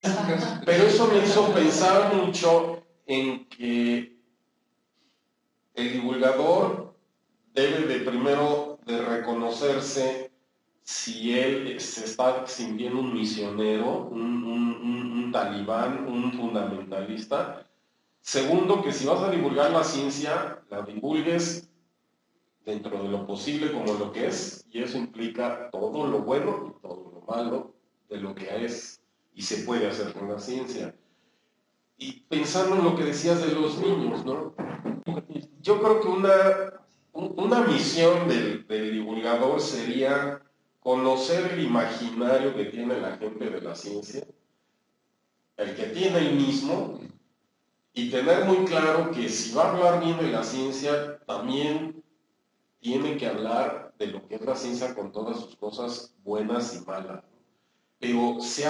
Pero eso me hizo pensar mucho en que el divulgador debe de primero de reconocerse si él se está sintiendo un misionero, un talibán, un fundamentalista. Segundo, que si vas a divulgar la ciencia, la divulgues dentro de lo posible como lo que es, y eso implica todo lo bueno y todo lo malo de lo que es y se puede hacer con la ciencia. Y pensando en lo que decías de los niños, ¿no? Yo creo que una misión del divulgador sería conocer el imaginario que tiene la gente de la ciencia, el que tiene el mismo, y tener muy claro que si va a hablar bien de la ciencia, también tiene que hablar de lo que es la ciencia con todas sus cosas buenas y malas. Pero se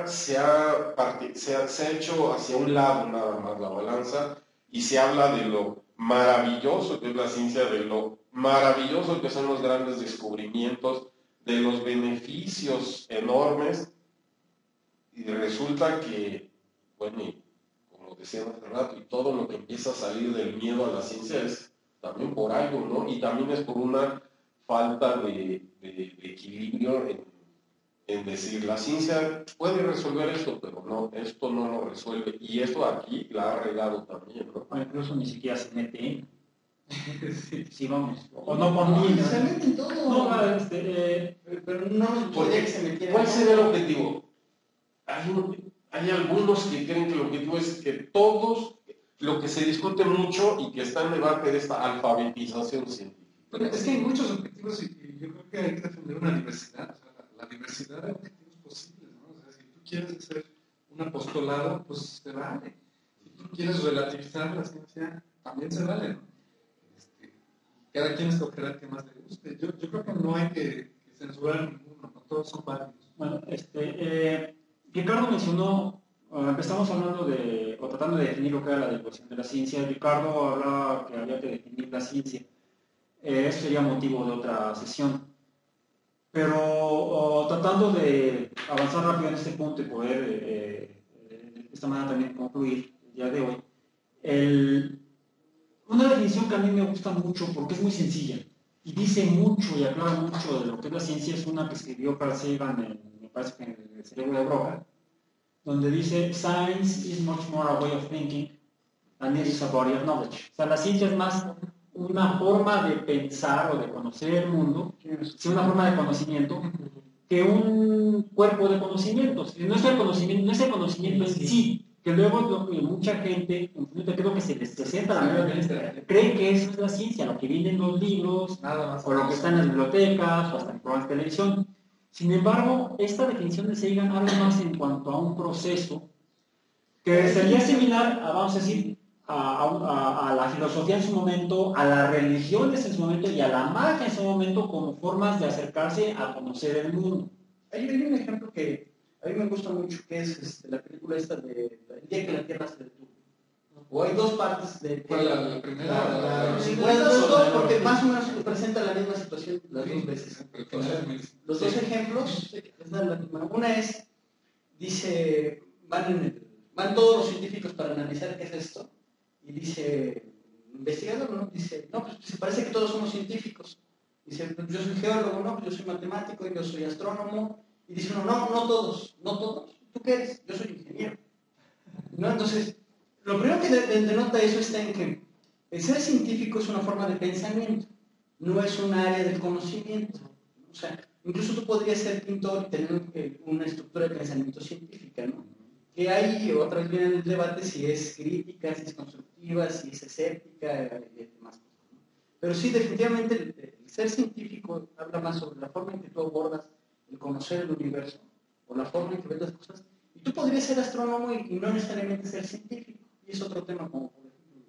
ha hecho hacia un lado nada más la balanza y se habla de lo maravilloso que es la ciencia, de lo maravilloso que son los grandes descubrimientos, de los beneficios enormes, y resulta que, bueno, y como decía hace rato, y todo lo que empieza a salir del miedo a la ciencia es también por algo, ¿no? Y también es por una falta de equilibrio en decir, la ciencia puede resolver esto, pero no, esto no lo resuelve. Y esto aquí la ha regado también, ¿no? O incluso ni siquiera se mete en. Sí, vamos. O no combina. Se meten todo. No, pero no nos gustaría que se metiera. ¿Cuál sería el objetivo? Hay algunos que creen que el objetivo es que todos, lo que se discute mucho y que está en debate de esta alfabetización científica. Pero es que hay muchos objetivos y yo creo que hay que defender una diversidad, o sea, la diversidad de objetivos posibles, ¿no? O sea, si tú quieres hacer un apostolado, pues se vale. Si tú quieres relativizar la ciencia, también se vale, ¿no? Cada quien escogerá el que más le guste. Yo creo que no hay que censurar ninguno, ¿no? Todos son válidos. Bueno, Ricardo mencionó, empezamos hablando de, o tratando de definir lo que era la divulgación de la ciencia. Ricardo hablaba que había que definir la ciencia. Eso sería motivo de otra sesión. Pero tratando de avanzar rápido en este punto y poder de esta manera también concluir el día de hoy, una definición que a mí me gusta mucho porque es muy sencilla y dice mucho y aclara mucho de lo que es la ciencia es una que escribió Carl Sagan, me parece que en El cerebro de Broca, donde dice Science is much more a way of thinking than it is a body of knowledge. O sea, la ciencia es más una forma de pensar o de conocer el mundo, sí, una forma de conocimiento, que un cuerpo de conocimientos. No es el conocimiento en sí, que luego es lo que mucha gente, creo que se les presenta la manera cree que eso es la ciencia, lo que viene en los libros, o lo que está en las bibliotecas, o hasta en programas de televisión. Sin embargo, esta definición de Sagan habla más en cuanto a un proceso que sería similar a, vamos a decir, a la filosofía en su momento, a las religiones en su momento y a la magia en su momento como formas de acercarse a conocer el mundo. Hay un ejemplo que a mí me gusta mucho, que es la película esta de El día que la Tierra se detuvo. O hay dos partes de... La primera? Dos, porque más o menos presenta la misma situación las dos veces. Los dos ejemplos, una es, dice, van todos los científicos para analizar qué es esto, y dice, investigador, ¿no? Dice, no, pues se parece que todos somos científicos. Dice, pues, yo soy geólogo, no, pues yo soy matemático, yo soy astrónomo. Y dice uno, no todos. ¿Tú qué eres? Yo soy ingeniero. ¿No? Entonces, lo primero que denota eso está en que el ser científico es una forma de pensamiento, no es un área del conocimiento. O sea, incluso tú podrías ser pintor y tener una estructura de pensamiento científica, ¿no? Que hay, otra vez viene el debate si es crítica, si es constructiva, si es escéptica y demás cosas, ¿no? Pero sí, definitivamente, el ser científico habla más sobre la forma en que tú abordas el conocer el universo, o la forma en que ves las cosas. Y tú podrías ser astrónomo y no necesariamente ser científico, y es otro tema como, por ejemplo,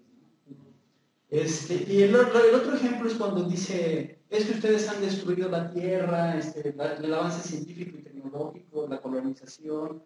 los ovnis, ¿no? Y el otro ejemplo es cuando dice, es que ustedes han destruido la Tierra, el avance científico y tecnológico, la colonización,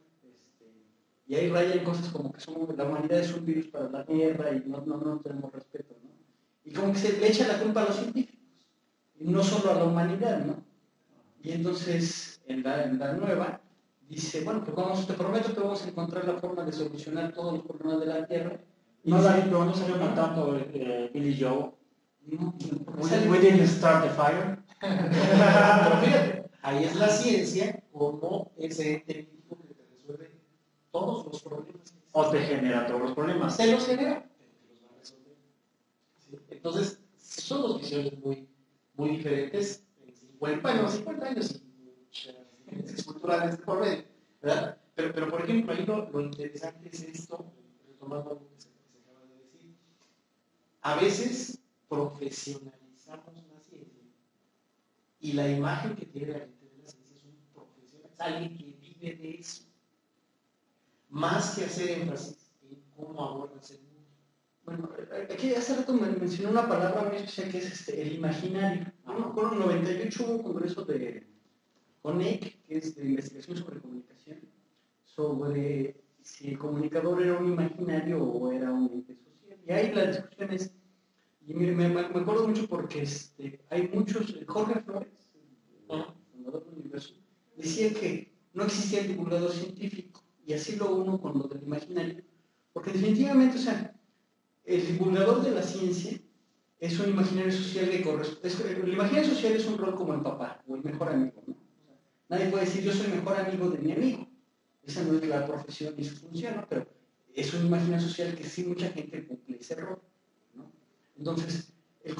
y ahí rayan cosas como que la humanidad es un virus para la Tierra y no tenemos respeto, ¿no? Y como que se le echa la culpa a los científicos, y no solo a la humanidad, ¿no? Y entonces, en la nueva, dice, bueno, pues te prometo que vamos a encontrar la forma de solucionar todos los problemas de la Tierra. Y No, dice, no salió cantando Billy Joe. no, We didn't start the fire. Pero fíjate, ahí es la ciencia como ese ente místico que te resuelve todos los problemas. O te genera todos los problemas. Se los genera, pero te los va a resolver. ¿Sí? Entonces, son dos visiones muy, muy diferentes. 50 años y muchas diferencias culturales de por medio, ¿verdad? Pero, por ejemplo, ahí lo interesante es esto, retomando algo que se acaba de decir. A veces profesionalizamos la ciencia y la imagen que tiene la gente de la ciencia es un profesional, es alguien que vive de eso. Más que hacer énfasis en cómo abordas el mundo. bueno, aquí hace rato me mencionó una palabra muy especial que es el imaginario. Yo me acuerdo en 98 hubo un congreso de CONEC, que es de investigación sobre comunicación, sobre si el comunicador era un imaginario o era un ente social. Y ahí las discusiones, y me acuerdo mucho porque hay muchos, Jorge Flores, el fundador del universo, decía que no existía el divulgador científico, y así lo uno con lo del imaginario, porque definitivamente, o sea, el divulgador de la ciencia es un imaginario social que corresponde. El imaginario social es un rol como el papá o el mejor amigo, ¿no? O sea, nadie puede decir yo soy mejor amigo de mi amigo. Esa no es la profesión ni su función, ¿no? Pero es un imaginario social que sí mucha gente cumple ese rol, ¿no? Entonces, el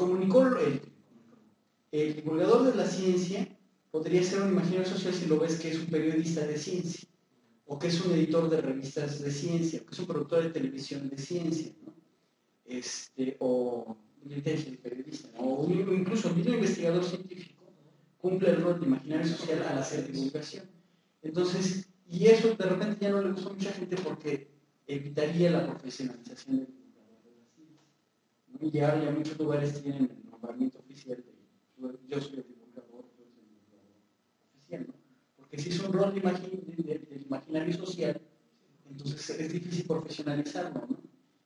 divulgador de la ciencia podría ser un imaginario social si lo ves que es un periodista de ciencia, o que es un editor de revistas de ciencia, o que es un productor de televisión de ciencia, ¿no? O el periodista, ¿no? O incluso un investigador científico cumple el rol de imaginario social al hacer divulgación. Entonces, y eso de repente ya no le gusta a mucha gente porque evitaría la profesionalización del divulgador de la ciencia, ¿no? Y ahora ya muchos lugares tienen el nombramiento oficial de yo soy el divulgador, yo soy el divulgador oficial, ¿no? Porque si es un rol del imaginario social, entonces es difícil profesionalizarlo, ¿no?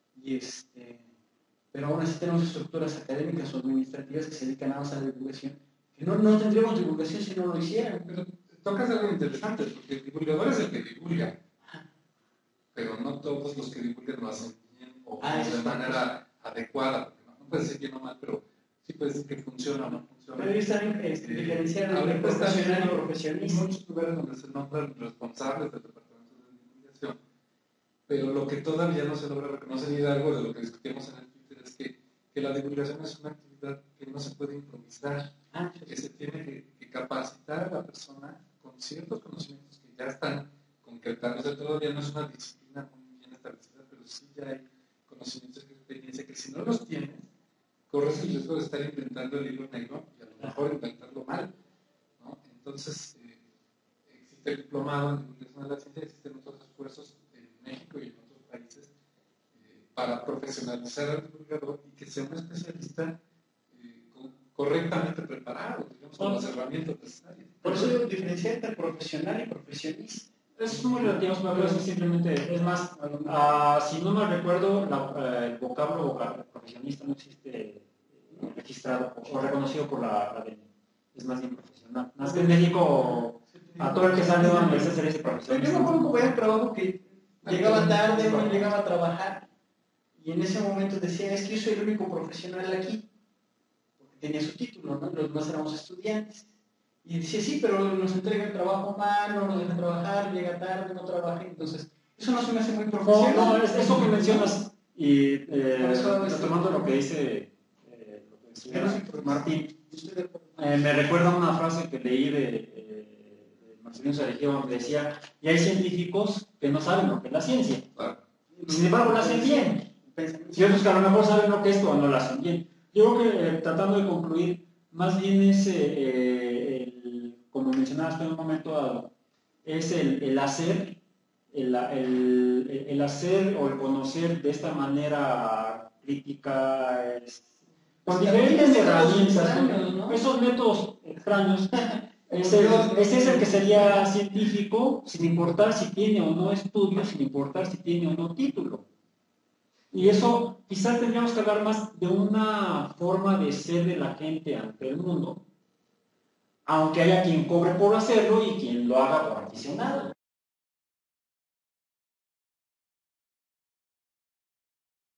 Pero aún así tenemos estructuras académicas o administrativas que se dedican nada más a la divulgación, que no tendríamos divulgación si no lo hicieran. Pero tocas algo interesante, porque el divulgador es el que divulga, pero no todos los que divulgan lo hacen bien o de manera adecuada, porque no puede ser bien o mal, pero sí puede ser que funciona o no funciona. Pero está diferenciar entre profesional y profesionista. Hay muchos lugares donde se nombran responsables del departamento de divulgación, pero lo que todavía no se logra reconocer, y algo de lo que discutimos en el Twitter, es que la divulgación es una actividad que no se puede improvisar, que se tiene que capacitar a la persona con ciertos conocimientos que ya están concretándose. Todavía no es una disciplina muy bien establecida, pero sí ya hay conocimientos y experiencia que si no los tienes, corres el riesgo de estar inventando el libro negro y a lo mejor inventarlo mal, ¿no? Entonces, existe el diplomado en divulgación de la ciencia, existen otros esfuerzos en México y en otros países para profesionalizar al divulgador y que sea un especialista correctamente preparado, digamos, con las herramientas necesarias. Por eso yo diferenciar entre profesional y profesionista. Es muy relativo, pero es simplemente, es más, si no me recuerdo, el vocablo profesionista no existe registrado o reconocido por la academia. Es más bien profesional. Más que en México, a todo el que sale de la universidad se le dice profesionista. Yo me acuerdo que voy al trabajo que llegaba tarde, no llegaba a trabajar, y en ese momento decía, es que yo soy el único profesional aquí, porque tenía su título, ¿no? Los demás éramos estudiantes. Y decía, sí, pero nos entrega el trabajo mal, no nos deja trabajar, llega tarde, no trabaja. Entonces, eso no se me hace muy profesional. No, eso que mencionas, y eso retomando lo que dice Martín, me recuerda una frase que leí de Marcelino Sarejeo, donde decía, y hay científicos que no saben lo que es la ciencia. Sin embargo, lo hacen bien. Y otros que a lo mejor saben lo que es, pero no lo hacen bien. Yo creo que, tratando de concluir, más bien es, como mencionabas en un momento dado, es el hacer, el hacer o el conocer de esta manera crítica, con diferentes herramientas, ¿no? Esos métodos extraños. Ese es el que sería científico, sin importar si tiene o no estudios, sin importar si tiene o no título. Y eso quizás tendríamos que hablar más de una forma de ser de la gente ante el mundo, aunque haya quien cobre por hacerlo y quien lo haga por aficionado.